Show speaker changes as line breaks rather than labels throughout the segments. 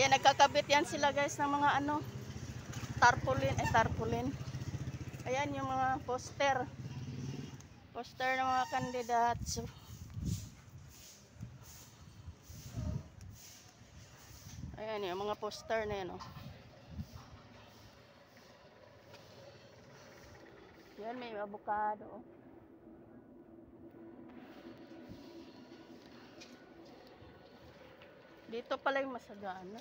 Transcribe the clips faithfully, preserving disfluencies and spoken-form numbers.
Ayan, nagkakabit yan sila guys ng mga ano, tarpaulin, eh tarpaulin. Ayan yung mga poster. Poster ng mga kandidato. So, ayan yung mga poster na yan, oh. Yan, may avocado, oh. Dito pala yung masagana.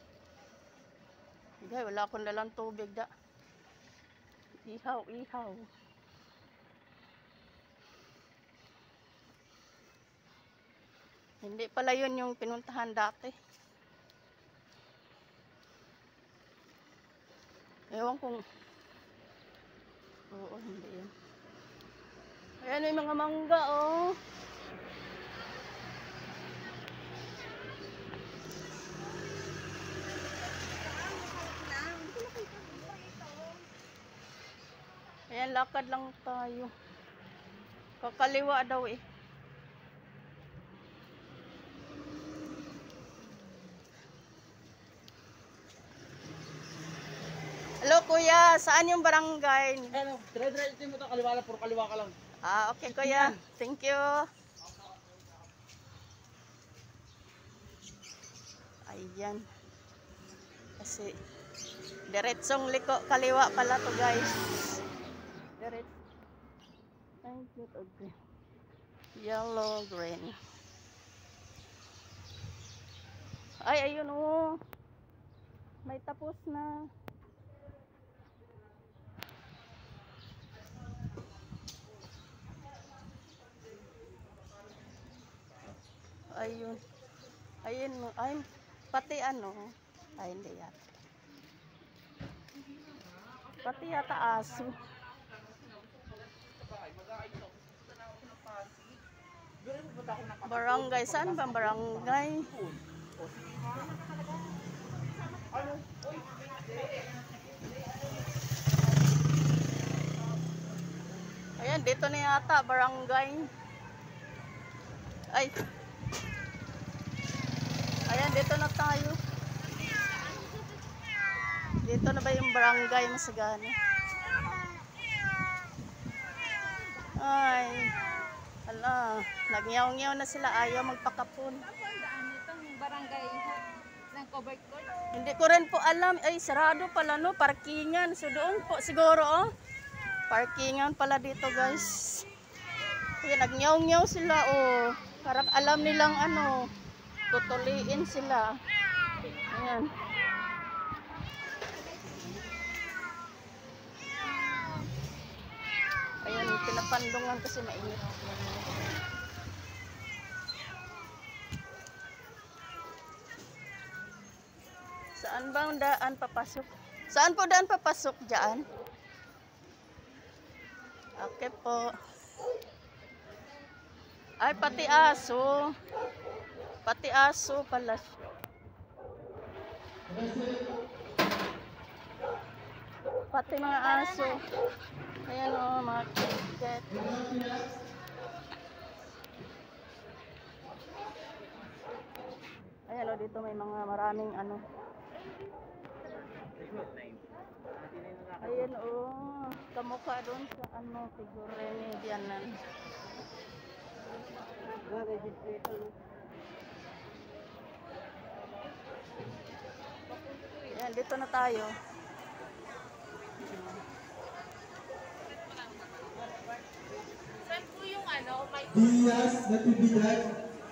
Hindi, wala akong dalang tubig da. Ihaw, ihaw. Hindi pala yun yung pinuntahan dati. Ewan kung... Oo, hindi yun. Ayan yung mga mangga, oh. Ayan, lakad lang tayo. Kakaliwa daw eh. Hello kuya, saan yung barangay?
Ano, dire-dire mo to, kaliwa lang, puro kaliwa ka lang.
Ah, okay kuya. Thank you. Ayan. Kasi diretsong liko kaliwa pala to guys. Direct. Thank you. Okay. Yellow, green. Ay, ayun oh. May tapos na. Ayun. Ayun, ay, pati ano. Ay, hindi yata. Pati yata aso. Barangay, saan ba barangay? Ayan, dito na yata, barangay. Ay. Ayan, dito na tayo. Dito na ba yung barangay Masagana? Ay. Ala, nagnyaw-nyaw na sila, ayaw magpakapon.
Itong barangay ng covered court.
Hindi ko rin po alam, ay sarado pala no, parkingan. So doon po siguro oh. Parkingan pala dito guys. Kaya nagnyaw-nyaw sila oh. Parang alam nilang ano, tutuliin sila. Ayan. Ayan, pinapandungan kasi mainit. Saan ba ang daan papasok? Saan po daan papasok dyan? Okay po. Ay, pati aso. Pati aso pala siya. Pati mga aso. Ayan o, oh, mga kitket. Ayan o, oh, dito may mga maraming ano. Ayan o, oh, kamukha doon sa ano, siguro ni Dianan. Ayan, dito na tayo.
Saan po yung ano? May...
Diaz Natividad.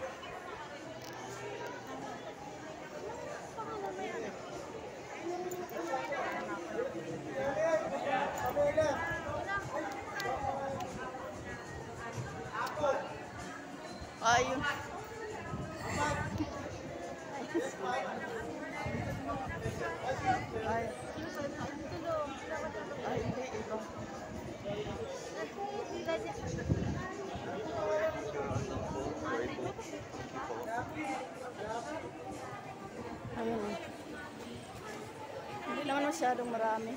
Ayun. Ay. Ay, hindi ito. Ayun. Hindi naman masyadong marami.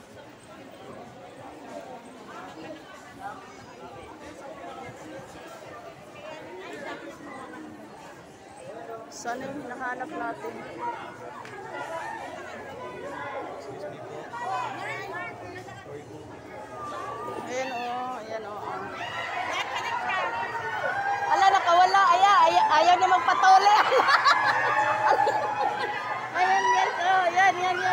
Saan yung hinahanap natin? Ayan oh, ayan oh. Ala, nakawala. Aya, aya, ayaw niya magpatuli. Ayan, yes. Oh, yan, yan, yan.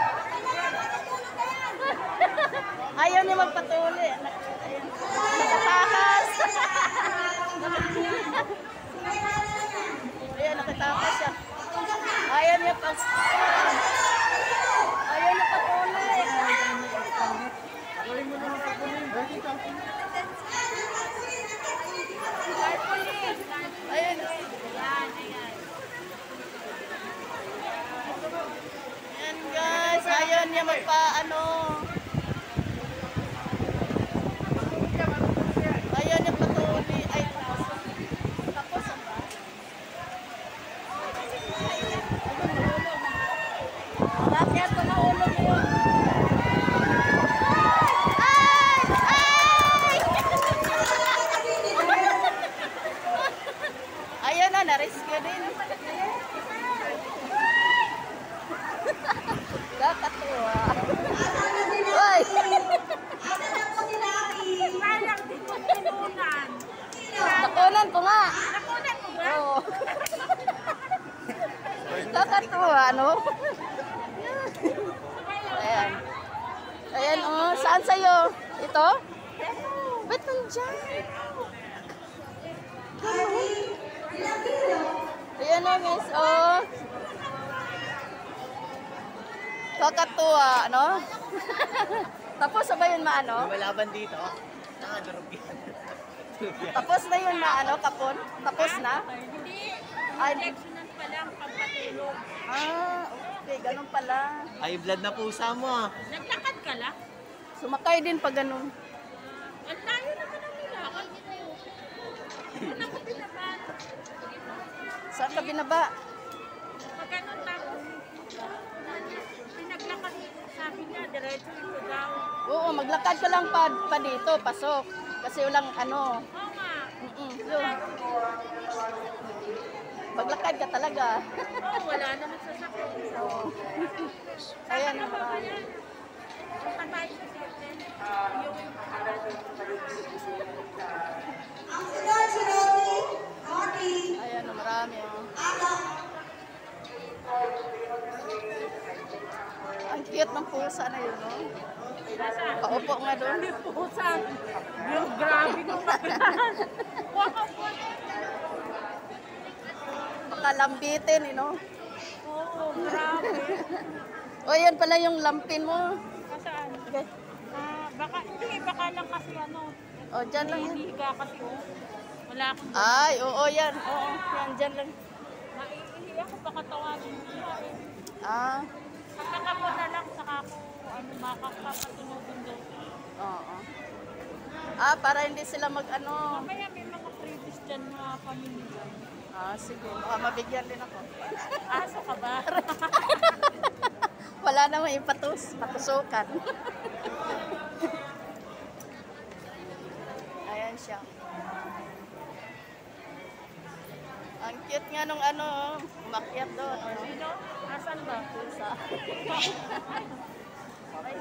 Ayaw niya magpatuli. Ayan. Nakatakas. Ayan, nakatakas siya. Ayaw niya pas. Ayaw niya patuli.
Gawin mo naman pagpunin. Dito.
Ayan. Ayan guys, ayaw niya magpa ano. Ayaw niya patuli. Ay, tapos. Tapos ang ba? Bakit ko na ulo mo? Ay! Ay! Ayaw na, na-rescue din. Kakatuwa. Uy! Nakunan ko nga.
Nakunan mo ba?
Oo. Kakatuwa, no? Ayan. Ayan, oh. Saan sa'yo? Ito? Ba't nandyan? Ayan o, miss. Oh. Kakatuwa, no? Tapos na ba yun maano?
Malaban dito. Nakadurog yan.
Tapos na yun maano, kapon? Tapos na?
Hindi.
Ay,
Injectionan pa lang pagpatulog.
ah, okay. Ganun pala.
Ay, blood na pusa mo ah.
Naglakad ka lang?
Sumakay din pag ganun.
Ang layo naman ang nilakad mo. Ano ko binaban?
Saan ka binaba?
Pag ganun tapos, pinaglakad mo. Sabi niya, diretso ito daw.
Oo, maglakad ka lang pa, pa dito, pasok. Kasi walang ano.
Oo nga.
Mm-mm. So, maglakad ka talaga.
Oo, wala naman sasakyan.
Oo. Ayan.
Ano ba yan? Punta tayo sa Sirten.
Ang sunod si Rodney. Rodney.
Ayan, marami. Oh. Ang cute ng pusa na yun, no? Paupo nga doon.
Pusa. Yung grabe ko pa. Waka po.
Baka lambitin, you know?
Oo, grabe.
O, yan pala yung lampin mo.
Kasaan?
Okay.
Ah, baka, hindi, baka lang kasi ano.
O, dyan lang yan.
Hindi ka kasi, oh. Wala akong
Ay, oo, yan. Oo, yan, dyan lang.
naiihi ako, baka tawagin mo siya eh.
Ah,
Pagkaka mo na lang, saka ako, ano, makakapatunogin daw.
oo. Ah, para hindi sila mag-ano.
Mamaya may mga previous dyan mga pamilya.
Ah, sige. Baka mabigyan din ako.
Aso ka ba?
Wala naman ipatus, patusukan. Ayan siya. Ang cute nga nung ano, umakyat doon. Ano?
Sino? Asan ba?
Pusa. Okay.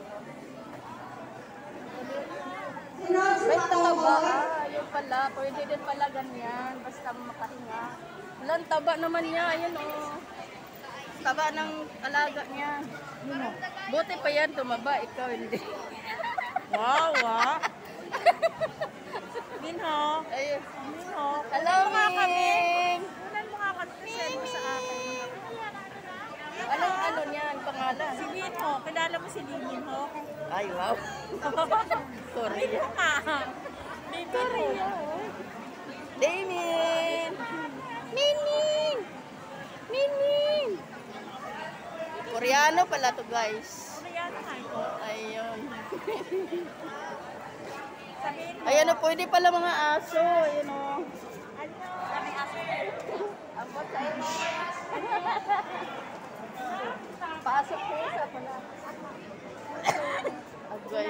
Sunod si
Wait, taba.
Matoboy.
Ah, yun pala. Pwede din pala ganyan. Basta makahinga. Walang taba naman niya. Ayun o. Oh. Taba ng alaga niya. Buti pa yan, tumaba. Ikaw hindi.
Wow, ah. Minho.
Ayun.
Minho.
Hello, Ming!
Kunan mo nga kami send mo sa akin.
Anong ano niyan? Pangalan?
Si Minho. Kilala mo si Lee Minho?
Ay, wow. Korea.
Minho ka. Korea.
Damien! Nining! Nining! Koreano pala to, guys.
Koreano nga ito.
Ayun.
Sabihin mo.
Ayan o, pwede pala mga aso. Ayun o.
Ano? Kami aso.
Abot sa iyo. Pasok po sa pala. Agay.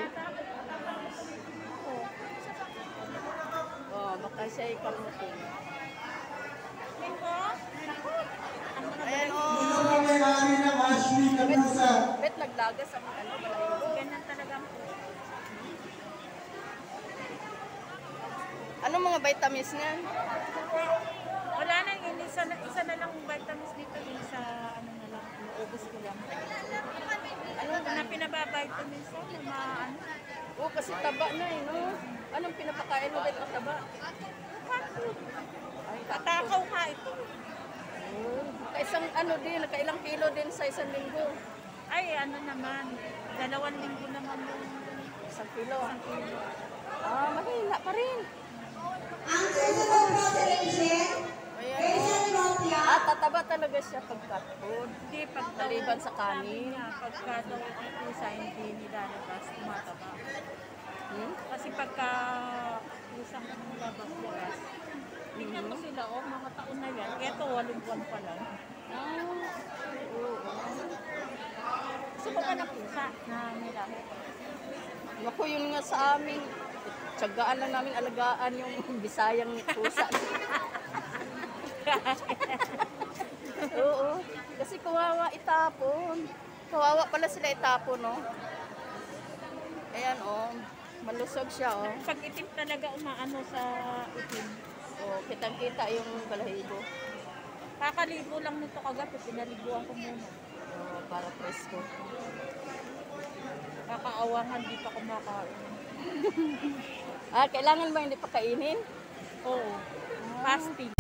Oh, baka siya ikalmutin.
Minho? Naku.
Ayan o.
Sino ka may-ari ng Ashley Capusa?
Bet naglagas ang ano, malayo.
Ganyan talaga po.
Ano mga vitamins niyan?
Wala na, yun, isa, na, isa na lang vitamins dito din sa ano na lang, ubos ko lang. Ano na pinababitamins ko, na ma, ano,
Oo, kasi taba na eh, no? Anong pinapakain mo din ang taba? Ay,
tatakaw nga ito.
Oo. Kaisang ano din, nakailang kilo din sa isang linggo.
Ay, ano naman, dalawang linggo naman yung
Isang kilo.
isang kilo.
Ah, mahina pa rin.
Ang susunod na selection,
Ayan.
Rachel Nopia.
Ah, tataba talaga siya pag cat food.
Hindi, pag daw,
Maliban sa kanin.
sabi niya, pagka daw ang pusa hindi nilalabas, tumataba.
Hmm?
Kasi pagka pusang labas-labas, tingnan mo sila, oh, mga taon na yan. Eto, walong buwan pa lang.
Ah, oo.
Gusto mo ka ng pusa na nila?
Naku, yun nga sa amin. Tsagaan lang namin alagaan yung bisayang pusa. Oo. Kasi kawawa itapon. Kawawa pala sila itapon, no? Ayan, oh. Malusog siya, oh.
Pag itim talaga umaano sa itim.
Oh, kitang-kita yung balahibo.
Kakaligo lang nito kagabi, pinaliguan ko muna.
Oh, para presko.
Kakaawangan, di pa kumakain.
Ah, kailangan ba hindi pa kainin?
Oo. Fasting.